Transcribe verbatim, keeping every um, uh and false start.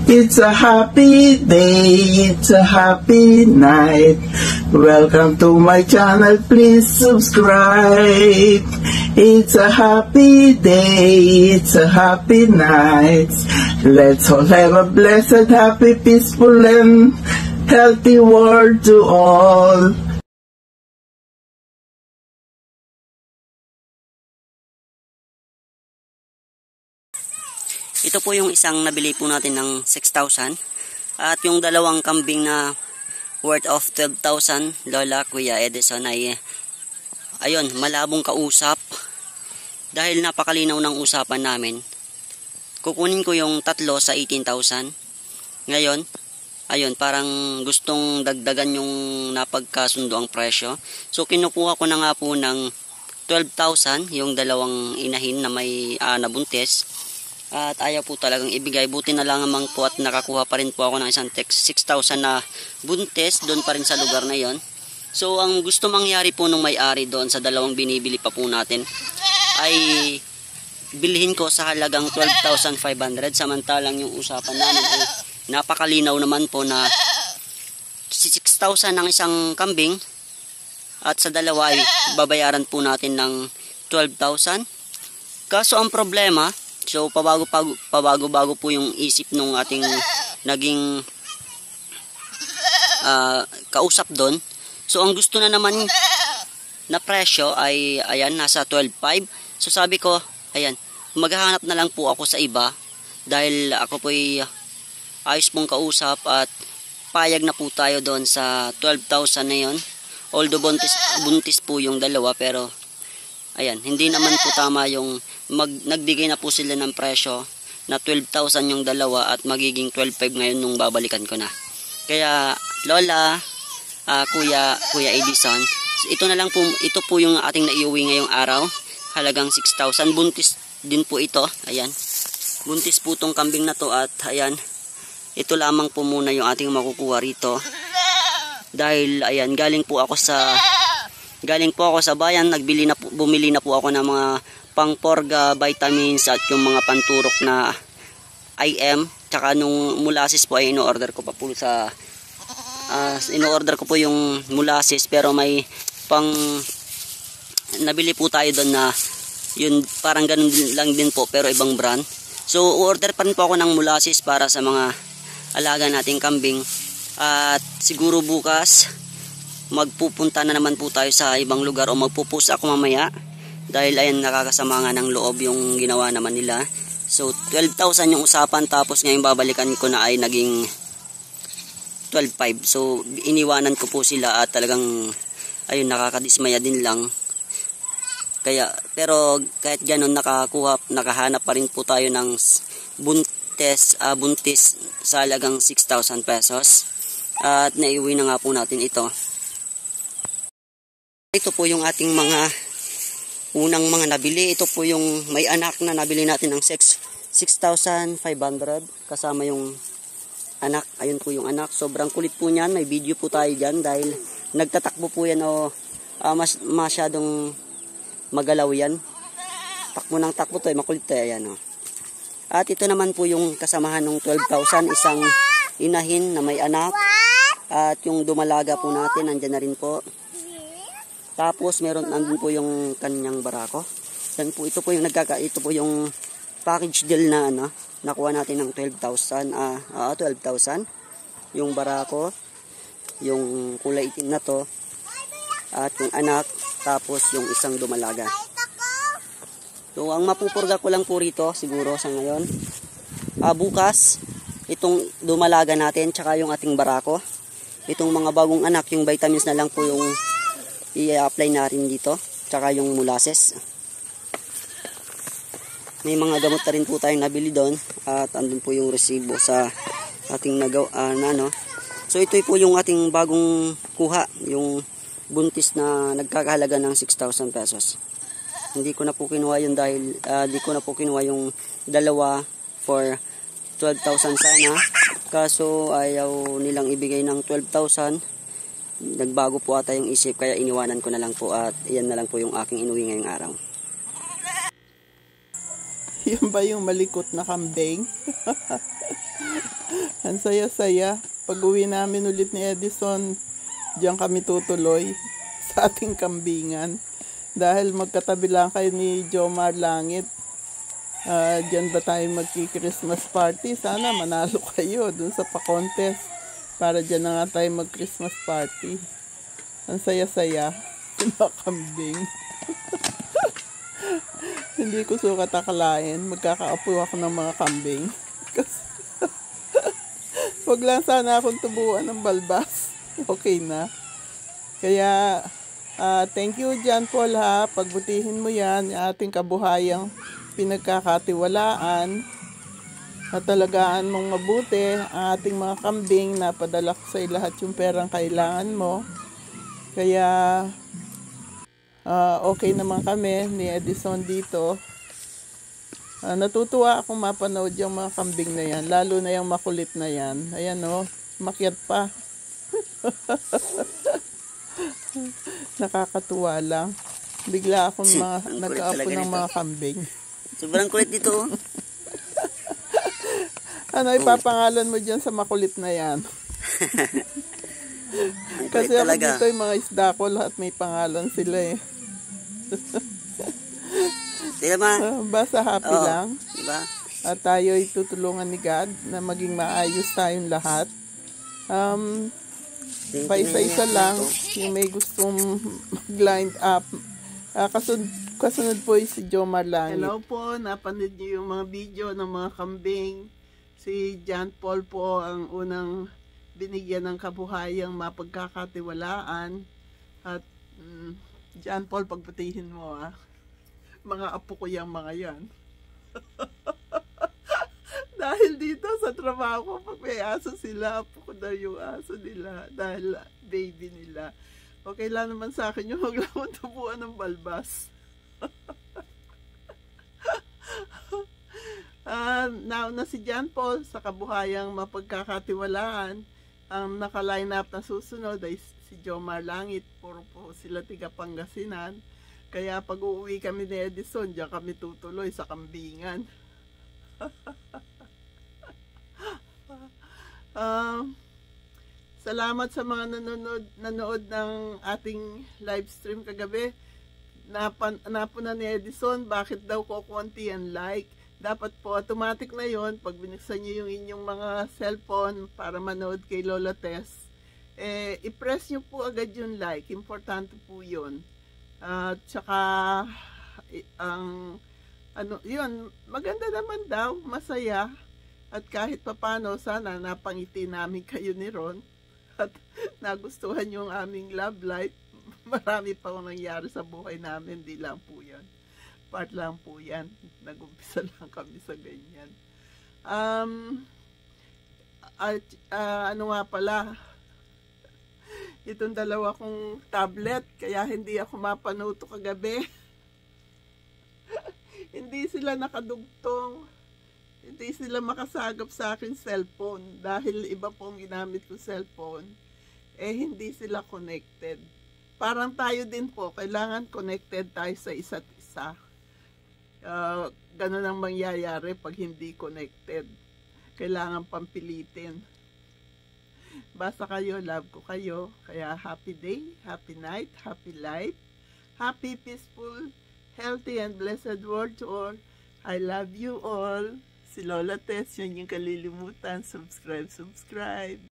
It's a happy day, it's a happy night. Welcome to my channel, please subscribe. It's a happy day, it's a happy night. Let's all have a blessed, happy, peaceful, and healthy world to all. Ito po yung isang nabili po natin ng six thousand. At yung dalawang kambing na worth of twelve thousand, Lola, Kuya Edison, ay ayun, malabong kausap. Dahil napakalinaw ng usapan namin, kukunin ko yung tatlo sa eighteen thousand. Ngayon, ayun, parang gustong dagdagan yung napagkasundo ang presyo. So kinukuha ko na nga po ng twelve thousand yung dalawang inahin na may uh, nabuntis. At ayaw po talagang ibigay. Buti na lang amang po at nakakuha pa rin po ako ng isang text six thousand na buntes doon pa rin sa lugar na yon. So ang gusto mangyari po nung may-ari doon sa dalawang binibili pa po natin ay bilhin ko sa halagang twelve thousand five hundred. Samantalang yung usapan namin ay napakalinaw naman po na six thousand ng isang kambing at sa dalawa ay babayaran po natin ng twelve thousand. Kaso ang problema, so pabago-bago pabago-bago po yung isip nung ating naging uh, kausap doon. So ang gusto na naman na presyo ay ayan, nasa twelve five. So sabi ko, ayan, maghahanap na lang po ako sa iba dahil ako po ay ayos pong kausap at payag na po tayo doon sa twelve thousand na yon. Although buntis, buntis po yung dalawa, pero ayan, hindi naman po tama yung mag, nagbigay na po sila ng presyo na twelve thousand yung dalawa at magiging twelve five ngayon nung babalikan ko na. Kaya Lola, uh, Kuya, Kuya Edison, ito na lang po, ito po yung ating naiuwi ngayong araw. Halagang six thousand. Buntis din po ito. Ayan. Buntis po tong kambing na to at ayan, ito lamang po muna yung ating makukuha rito. Dahil ayan, galing po ako sa galing po ako sa bayan, nagbili na po, bumili na po ako ng mga pangporga, vitamins at yung mga panturok na I M. Tsaka nung molasses po ay ino-order ko pa po sa uh, ino-order ko po yung molasses, pero may pang nabili po tayo doon na yun parang ganun lang din po pero ibang brand. So order pa rin po ako ng molasses para sa mga alaga nating kambing. At siguro bukas magpupunta na naman po tayo sa ibang lugar o magpupost ako mamaya dahil ayan, nakakasama nga ng loob yung ginawa naman nila. So twelve thousand yung usapan, tapos ngayon babalikan ko na ay naging twelve five. So iniwanan ko po sila at talagang ayun, nakakadismaya din lang. Kaya pero kahit ganoon, nakakuha nakahanap pa rin po tayo ng buntis, uh, buntis sa halagang six thousand pesos. At naiuwi na nga po natin ito. Ito po yung ating mga unang mga nabili. Ito po yung may anak na nabili natin ng six thousand five hundred. Kasama yung anak. Ayun po yung anak. Sobrang kulit po niyan. May video po tayo dyan dahil nagtatakbo po yan o uh, mas, masyadong magalaw yan. Takbo ng takbo to. Eh, makulit to. Ayan, o. At ito naman po yung kasamahan ng twelve thousand. Isang inahin na may anak. At yung dumalaga po natin, nandyan na rin po. Tapos meron nandun po yung kanyang barako. Yan po, ito po yung nagkaka, ito po yung package deal na ano, nakuha natin ng twelve thousand, ah, uh, twelve thousand. Yung barako, yung kulay itim na to, at yung anak, tapos yung isang dumalaga. So ang mapupurga ko lang po rito siguro sa ngayon, ah, bukas, itong dumalaga natin, tsaka yung ating barako. Itong mga bagong anak, yung vitamins na lang po yung i-apply na rin dito, tsaka yung molasses. May mga gamot na rin po tayong nabili doon at andun po yung resibo sa ating nagaw, uh, na, no? So ito po yung ating bagong kuha, yung buntis na nagkakahalaga ng six thousand pesos. Hindi ko na po kinuha yun dahil uh, di ko na po kinuha yung dalawa for twelve thousand sana. Kaso ayaw nilang ibigay ng twelve thousand. Nagbago po ata yung isip, kaya iniwanan ko na lang po at iyan na lang po yung aking inuwi ngayong araw. Yan ba yung malikot na kambing? Ang saya-saya. Pag uwi namin ulit ni Edison, diyan kami tutuloy sa ating kambingan. Dahil magkatabi lang kayo ni Jomar Langit. Uh, diyan ba tayo magki-Christmas party? Sana manalo kayo dun sa pa-contest. Para diyan na nga tayo mag-Christmas party. Ang saya-saya. Mga kambing. Hindi ko sukat akalain. Magkakaapo ako ng mga kambing. Kasi wag lang sana akong tubuan ng balbas. Okay na. Kaya, uh, thank you John Paul ha. Pagbutihin mo yan, yung ating kabuhayang pinagkakatiwalaan. At talagaan mong mabuti ang ating mga kambing na padala ko sa lahat yung perang kailangan mo. Kaya, uh, okay naman kami ni Edison dito. Uh, natutuwa akong mapanood yung mga kambing na yan. Lalo na yung makulit na yan. Ayan o, oh, makyat pa. Nakakatuwa lang. Bigla akong mga, nag-aapo ng mga kambing. Sobrang kulit dito. Oh. Ano ipapangalan mo dyan sa makulit na yan? Kasi ako dito yung mga isda ko, lahat may pangalan sila eh. Diba? Uh, basta happy oh, lang. Diba? At tayo ay tutulungan ni God na maging maayos tayong lahat. Um, paisa-isa lang yung may gustong mag-lined up. Uh, kasunod, kasunod po si Jomar Langit. Hello po, napanood niyo yung mga video ng mga kambing. Si John Paul po ang unang binigyan ng kabuhayang mapagkakatiwalaan. At um, John Paul, pagbutihin mo ah. Mga apo ko yung mga yan. Dahil dito sa trabaho, pag may aso sila, apo ko daw yung aso nila. Dahil baby nila. Okay lang naman sa akin yung maglamang tubuan ng balbas. uh, nauna si John Paul sa kabuhayang mapagkakatiwalaan. Ang naka-line up na susunod ay si Jomar Langit. Puro po sila tiga Pangasinan. Kaya pag uuwi kami ni Edison, diyan kami tutuloy sa kambingan. uh, salamat sa mga nanonood, nanood ng ating live stream kagabi. Napan, napunan ni Edison, bakit daw ko konti ang like? Dapat po automatic na yon pag binuksan nyo yung inyong mga cellphone para manood kay Lola Tess. Eh, i-press nyo po agad yung like. Importante po yun. At uh, saka ang ano yun, maganda naman daw, masaya. At kahit papano sana napangiti namin kayo ni Ron at nagustuhan yung aming love life. Marami pa akong nangyari sa buhay namin, di lang po yan, part lang po yan, nag-umpisa lang kami sa ganyan. um at uh, ano nga pala, itong dalawa kong tablet, kaya hindi ako mapanood kagabi. Hindi sila nakadugtong. Hindi sila makasagap sa akin cellphone. Dahil iba pong ginamit ko cellphone. Eh, hindi sila connected. Parang tayo din po, kailangan connected tayo sa isa't isa. Uh, ganun ang mangyayari pag hindi connected. Kailangan pampilitin. Basta kayo, love ko kayo. Kaya happy day, happy night, happy life, happy, peaceful, healthy, and blessed world to all. I love you all. Si Lola Tess, yun yung kalilimutan. Subscribe, subscribe.